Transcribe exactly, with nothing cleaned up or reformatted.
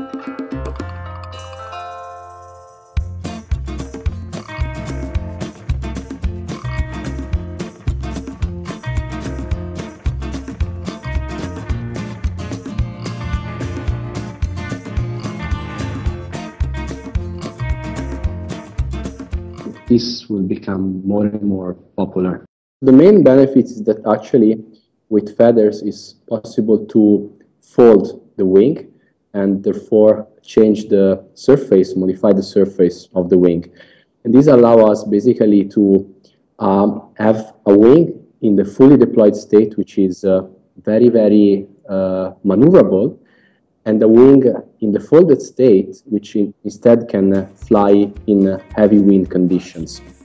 This will become more and more popular. The main benefit is that actually with feathers it's possible to fold the wing and therefore change the surface, modify the surface of the wing. And this allows us basically to um, have a wing in the fully deployed state, which is uh, very, very uh, maneuverable, and the wing in the folded state, which in, instead can uh, fly in uh, heavy wind conditions.